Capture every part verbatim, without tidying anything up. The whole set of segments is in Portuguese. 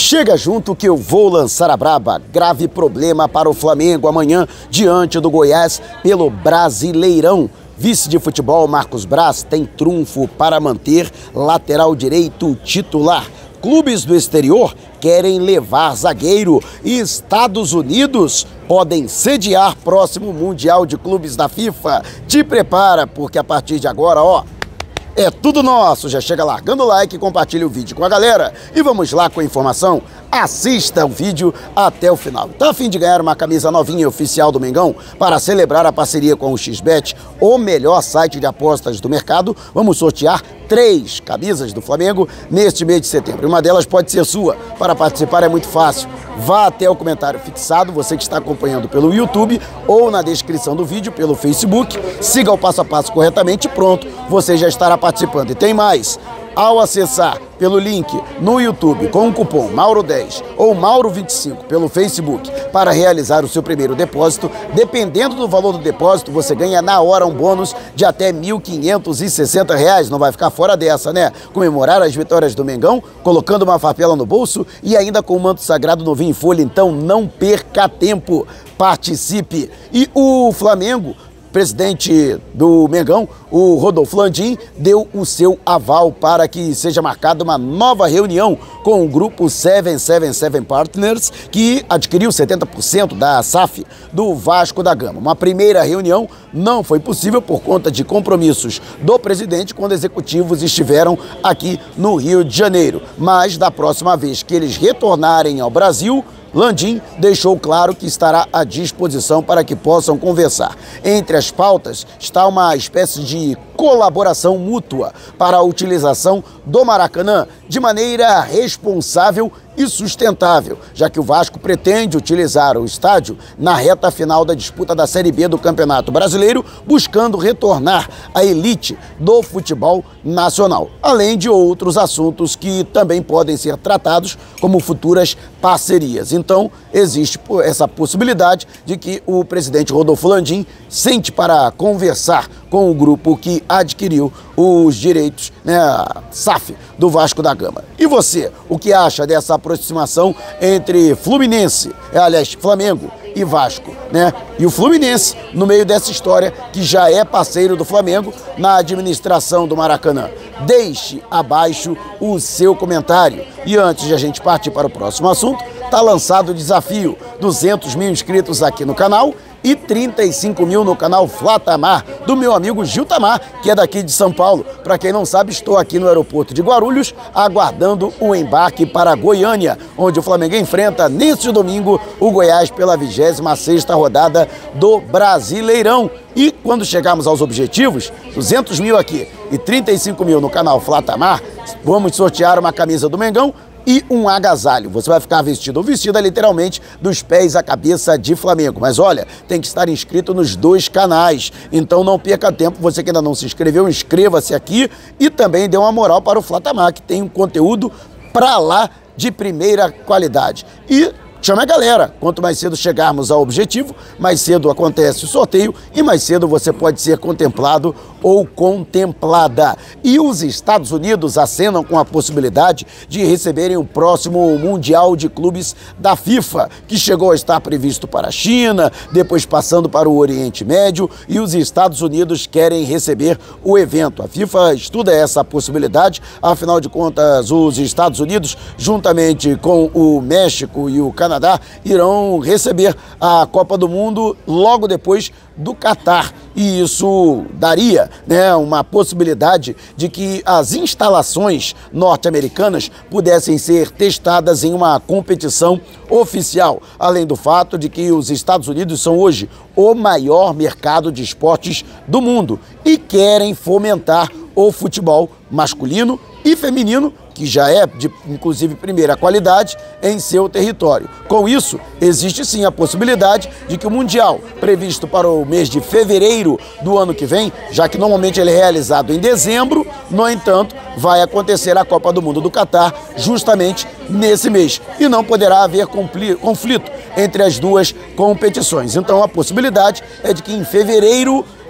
Chega junto que eu vou lançar a braba. Grave problema para o Flamengo amanhã diante do Goiás pelo Brasileirão. Vice de futebol Marcos Braz tem trunfo para manter lateral direito titular. Clubes do exterior querem levar zagueiro e Estados Unidos podem sediar próximo Mundial de Clubes da FIFA. Te prepara, porque a partir de agora, ó, é tudo nosso. Já chega largando o like e compartilha o vídeo com a galera. E vamos lá com a informação. Assista o vídeo até o final. Tá a fim de ganhar uma camisa novinha oficial do Mengão para celebrar a parceria com o X Bet, o melhor site de apostas do mercado? Vamos sortear três camisas do Flamengo neste mês de setembro. Uma delas pode ser sua. Para participar é muito fácil. Vá até o comentário fixado, você que está acompanhando pelo YouTube, ou na descrição do vídeo pelo Facebook. Siga o passo a passo corretamente e pronto, você já estará participando. E tem mais. Ao acessar pelo link no YouTube com o cupom Mauro dez ou Mauro vinte e cinco pelo Facebook para realizar o seu primeiro depósito, dependendo do valor do depósito, você ganha na hora um bônus de até mil quinhentos e sessenta reais. Não vai ficar fora dessa, né? Comemorar as vitórias do Mengão, colocando uma farpela no bolso e ainda com o manto sagrado novinho em folha. Então não perca tempo, participe. E o Flamengo, presidente do Mengão, o Rodolfo Landim, deu o seu aval para que seja marcada uma nova reunião com o grupo sete sete sete Partners, que adquiriu setenta por cento da S A F do Vasco da Gama. Uma primeira reunião não foi possível por conta de compromissos do presidente quando executivos estiveram aqui no Rio de Janeiro. Mas da próxima vez que eles retornarem ao Brasil, Landim deixou claro que estará à disposição para que possam conversar. Entre as pautas está uma espécie de colaboração mútua para a utilização do Maracanã de maneira responsável e sustentável, já que o Vasco pretende utilizar o estádio na reta final da disputa da Série B do Campeonato Brasileiro, buscando retornar à elite do futebol nacional, além de outros assuntos que também podem ser tratados como futuras parcerias. Então, existe essa possibilidade de que o presidente Rodolfo Landim sente para conversar com o grupo que adquiriu os direitos, né, S A F do Vasco da Gama. E você, o que acha dessa aproximação entre Fluminense, aliás, Flamengo e Vasco, né? E o Fluminense no meio dessa história, que já é parceiro do Flamengo na administração do Maracanã. Deixe abaixo o seu comentário. E antes de a gente partir para o próximo assunto, tá lançado o desafio: duzentos mil inscritos aqui no canal e trinta e cinco mil no canal Flatamar, do meu amigo Gil Tamar, que é daqui de São Paulo. Para quem não sabe, estou aqui no aeroporto de Guarulhos, aguardando o embarque para Goiânia, onde o Flamengo enfrenta neste domingo o Goiás pela vigésima sexta rodada do Brasileirão. E quando chegarmos aos objetivos, duzentos mil aqui e trinta e cinco mil no canal Flatamar, vamos sortear uma camisa do Mengão e um agasalho. Você vai ficar vestido ou vestida literalmente dos pés à cabeça de Flamengo. Mas olha, tem que estar inscrito nos dois canais. Então não perca tempo. Você que ainda não se inscreveu, inscreva-se aqui e também dê uma moral para o Flatamar, que tem um conteúdo pra lá de primeira qualidade. E chama a galera. Quanto mais cedo chegarmos ao objetivo, mais cedo acontece o sorteio e mais cedo você pode ser contemplado ou contemplada. E os Estados Unidos acenam com a possibilidade de receberem o próximo Mundial de Clubes da FIFA, que chegou a estar previsto para a China, depois passando para o Oriente Médio, e os Estados Unidos querem receber o evento. A FIFA estuda essa possibilidade, afinal de contas, os Estados Unidos, juntamente com o México e o Canadá, irão receber a Copa do Mundo logo depois do Catar. E isso daria, né, uma possibilidade de que as instalações norte-americanas pudessem ser testadas em uma competição oficial, além do fato de que os Estados Unidos são hoje o maior mercado de esportes do mundo e querem fomentar o futebol masculino e feminino, que já é de, inclusive, primeira qualidade em seu território. Com isso, existe sim a possibilidade de que o Mundial, previsto para o mês de fevereiro do ano que vem, já que normalmente ele é realizado em dezembro, no entanto, vai acontecer a Copa do Mundo do Catar justamente nesse mês. E não poderá haver conflito entre as duas competições. Então, a possibilidade é de que em fevereiro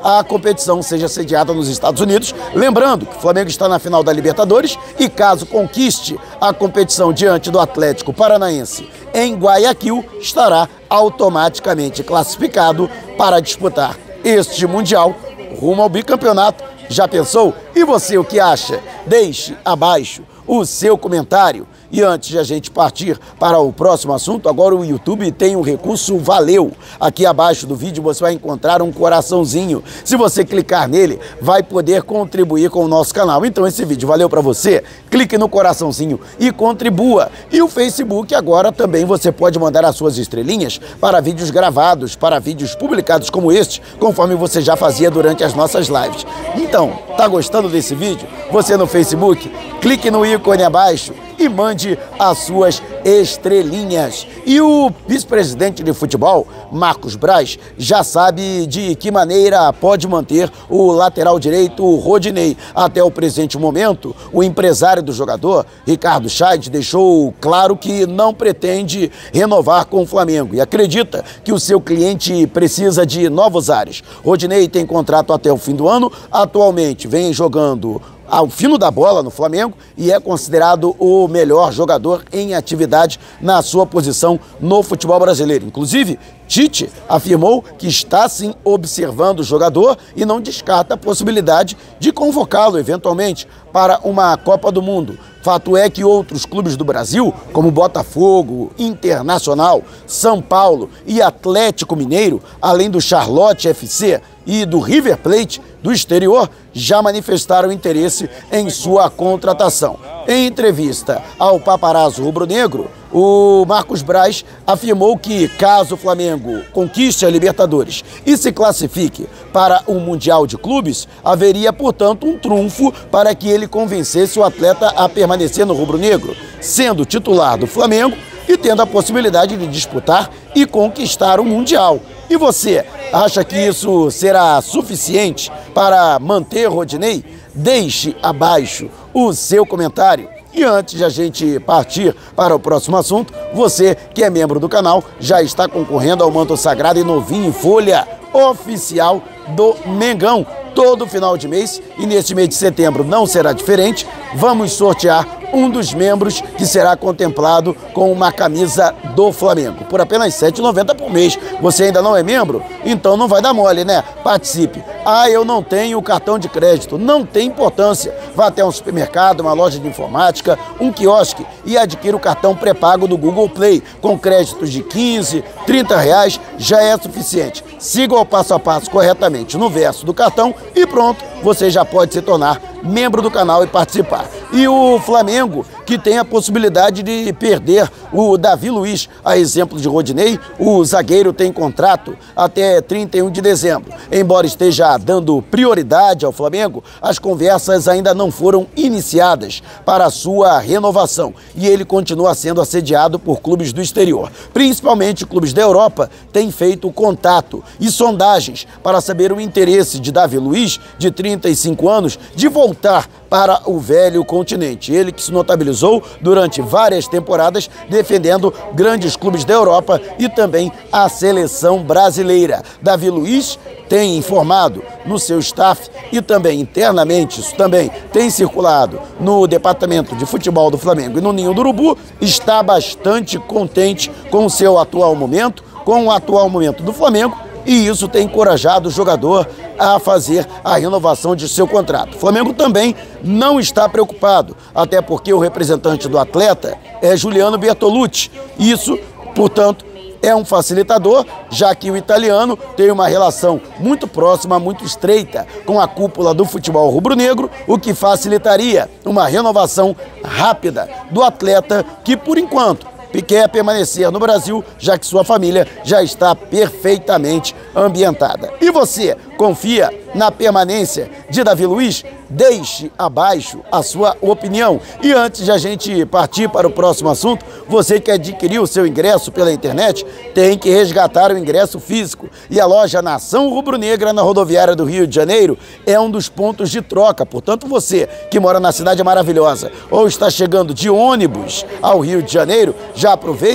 a competição seja sediada nos Estados Unidos. Lembrando que o Flamengo está na final da Libertadores e, caso conquiste a competição diante do Atlético Paranaense em Guayaquil, estará automaticamente classificado para disputar este Mundial rumo ao bicampeonato. Já pensou? E você, o que acha? Deixe abaixo o seu comentário. E antes de a gente partir para o próximo assunto, agora o YouTube tem um recurso Valeu. Aqui abaixo do vídeo você vai encontrar um coraçãozinho. Se você clicar nele, vai poder contribuir com o nosso canal. Então esse vídeo valeu para você? Clique no coraçãozinho e contribua. E o Facebook agora também você pode mandar as suas estrelinhas para vídeos gravados, para vídeos publicados como este, conforme você já fazia durante as nossas lives. Então, tá gostando desse vídeo? Você no Facebook, clique no ícone abaixo e mande as suas estrelinhas. E o vice-presidente de futebol, Marcos Braz, já sabe de que maneira pode manter o lateral direito Rodinei. Até o presente momento, o empresário do jogador, Ricardo Scheid, deixou claro que não pretende renovar com o Flamengo e acredita que o seu cliente precisa de novos ares. Rodinei tem contrato até o fim do ano, atualmente vem jogando ao fino da bola no Flamengo e é considerado o melhor jogador em atividade na sua posição no futebol brasileiro. Inclusive, Tite afirmou que está sim observando o jogador e não descarta a possibilidade de convocá-lo eventualmente para uma Copa do Mundo. Fato é que outros clubes do Brasil, como Botafogo, Internacional, São Paulo e Atlético Mineiro, além do Charlotte F C e do River Plate do exterior, já manifestaram interesse em sua contratação. Em entrevista ao paparazzo rubro-negro, o Marcos Braz afirmou que, caso o Flamengo conquiste a Libertadores e se classifique para o Mundial de Clubes, haveria, portanto, um trunfo para que ele convencesse o atleta a permanecer no rubro-negro, sendo titular do Flamengo e tendo a possibilidade de disputar e conquistar o Mundial. E você, acha que isso será suficiente para manter Rodinei? Deixe abaixo o seu comentário. E antes de a gente partir para o próximo assunto, você que é membro do canal já está concorrendo ao manto sagrado e novinho em folha oficial do Mengão. Todo final de mês, e neste mês de setembro não será diferente, vamos sortear um dos membros que será contemplado com uma camisa do Flamengo, por apenas sete reais e noventa centavos por mês. Você ainda não é membro? Então não vai dar mole, né? Participe. Ah, eu não tenho cartão de crédito. Não tem importância. Vá até um supermercado, uma loja de informática, um quiosque e adquira o cartão pré-pago do Google Play. Com créditos de quinze, trinta reais já é suficiente. Siga o passo a passo corretamente no verso do cartão e pronto, você já pode se tornar membro do canal e participar. E o Flamengo, que tem a possibilidade de perder o Davi Luiz, a exemplo de Rodinei, o zagueiro tem contrato até trinta e um de dezembro. Embora esteja dando prioridade ao Flamengo, as conversas ainda não foram iniciadas para a sua renovação e ele continua sendo assediado por clubes do exterior. Principalmente clubes da Europa têm feito contato e sondagens para saber o interesse de Davi Luiz, de trinta e cinco anos, de voltar para o velho continente. Ele que se notabilizou durante várias temporadas defendendo grandes clubes da Europa e também a seleção brasileira. Davi Luiz tem informado no seu staff e também internamente, isso também tem circulado no departamento de futebol do Flamengo e no Ninho do Urubu, está bastante contente com o seu atual momento, com o atual momento do Flamengo, e isso tem encorajado o jogador a fazer a renovação de seu contrato. O Flamengo também não está preocupado, até porque o representante do atleta é Juliano Bertolucci. Isso, portanto, é um facilitador, já que o italiano tem uma relação muito próxima, muito estreita com a cúpula do futebol rubro-negro, o que facilitaria uma renovação rápida do atleta que, por enquanto, quer permanecer no Brasil, já que sua família já está perfeitamente ambientada. E você, confia na permanência de Davi Luiz? Deixe abaixo a sua opinião. E antes de a gente partir para o próximo assunto, você que adquiriu o seu ingresso pela internet, tem que resgatar o ingresso físico. E a loja Nação Rubro-Negra, na rodoviária do Rio de Janeiro, é um dos pontos de troca. Portanto, você que mora na cidade maravilhosa ou está chegando de ônibus ao Rio de Janeiro, já aproveite,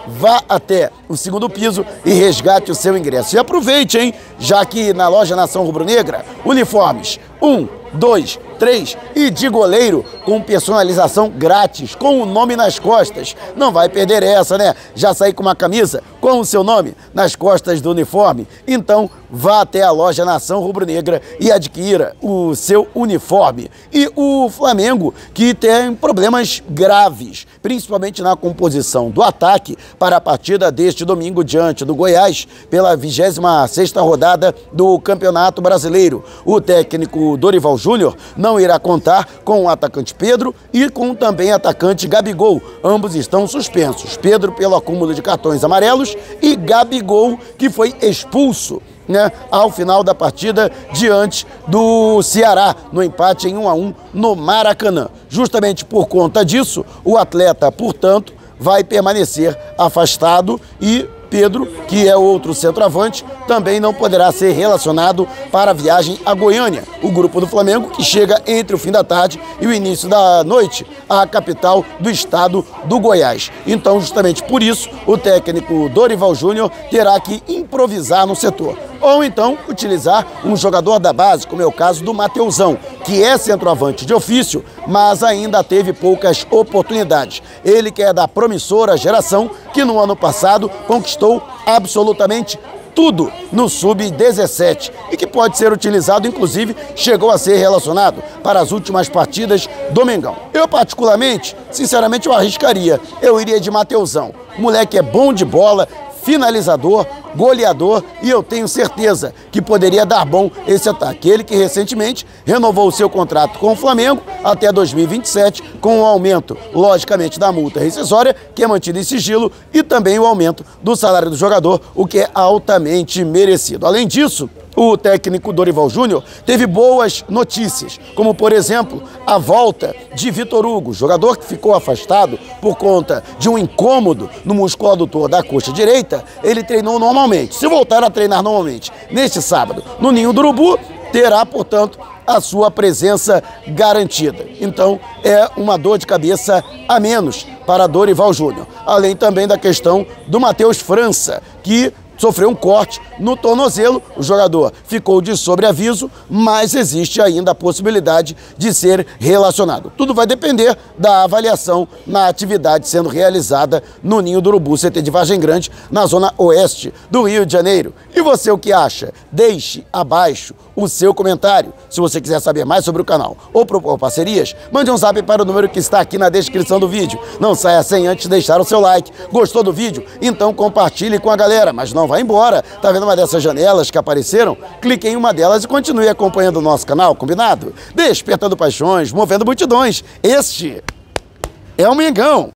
vá até o segundo piso e resgate o seu ingresso. E aproveite, hein? Já que na loja Nação Rubro-Negra, uniformes um, dois, três e de goleiro com personalização grátis, com o nome nas costas. Não vai perder essa, né? Já saí com uma camisa com o seu nome nas costas do uniforme? Então vá até a loja Nação Rubro-Negra e adquira o seu uniforme. E o Flamengo, que tem problemas graves, principalmente na composição do ataque para a partida deste domingo diante do Goiás, pela vigésima sexta rodada do Campeonato Brasileiro. O técnico Dorival Júnior não irá contar com o atacante Pedro e com também o atacante Gabigol. Ambos estão suspensos. Pedro pelo acúmulo de cartões amarelos e Gabigol, que foi expulso, né, ao final da partida diante do Ceará, no empate em um a um no Maracanã. Justamente por conta disso, o atleta, portanto, vai permanecer afastado e Pedro, que é outro centroavante, também não poderá ser relacionado para a viagem a Goiânia, o grupo do Flamengo que chega entre o fim da tarde e o início da noite à capital do estado do Goiás. Então, justamente por isso, o técnico Dorival Júnior terá que improvisar no setor. Ou então utilizar um jogador da base, como é o caso do Mateusão, que é centroavante de ofício, mas ainda teve poucas oportunidades. Ele que é da promissora geração, que no ano passado conquistou absolutamente tudo no sub dezessete e que pode ser utilizado, inclusive chegou a ser relacionado para as últimas partidas do Mengão. Eu particularmente, sinceramente, eu arriscaria, eu iria de Mateusão. O moleque é bom de bola, finalizador, goleador e eu tenho certeza que poderia dar bom esse ataque. Ele que recentemente renovou o seu contrato com o Flamengo até dois mil e vinte e sete, com o aumento, logicamente, da multa rescisória, que é mantida em sigilo, e também o aumento do salário do jogador, o que é altamente merecido. Além disso, o técnico Dorival Júnior teve boas notícias, como, por exemplo, a volta de Vitor Hugo, jogador que ficou afastado por conta de um incômodo no músculo adutor da coxa direita. Ele treinou normalmente. Se voltar a treinar normalmente neste sábado no Ninho do Urubu, terá, portanto, a sua presença garantida. Então, é uma dor de cabeça a menos para Dorival Júnior. Além também da questão do Matheus França, que sofreu um corte no tornozelo, o jogador ficou de sobreaviso, mas existe ainda a possibilidade de ser relacionado. Tudo vai depender da avaliação na atividade sendo realizada no Ninho do Urubu, C T de Vargem Grande, na zona oeste do Rio de Janeiro. E você o que acha? Deixe abaixo o seu comentário. Se você quiser saber mais sobre o canal ou propor parcerias, mande um zap para o número que está aqui na descrição do vídeo. Não saia sem antes deixar o seu like. Gostou do vídeo? Então compartilhe com a galera, mas não vá embora. Tá vendo uma dessas janelas que apareceram? Clique em uma delas e continue acompanhando o nosso canal, combinado? Despertando paixões, movendo multidões. Este é o Mengão.